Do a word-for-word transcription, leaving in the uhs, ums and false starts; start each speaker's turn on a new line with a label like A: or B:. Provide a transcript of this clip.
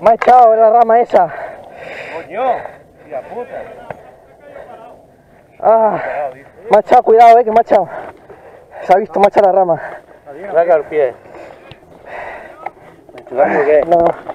A: Me ha echado en la rama esa.
B: Coño, tía puta.
A: Ah, me ha echado, cuidado, eh, que me ha echado. Se ha visto, me ha echado la rama.
B: Me ha quedado el pie. ¿Me estoy dando qué?
A: No.